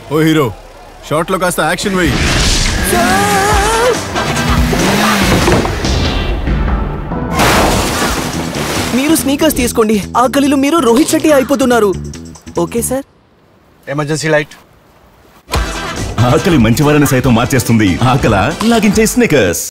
ఓ hero short లో కాస్త action వెయ్యి. మీరు స్నీకర్స్ తీసుకోండి. ఆకలిలో మీరు రోహిత్ శెట్టి అయిపోతున్నారు. Okay sir. Emergency light. ఆకలి మంచివారిని సైతం మార్చేస్తుంది. ఆకలి లాగించే స్నికర్స్.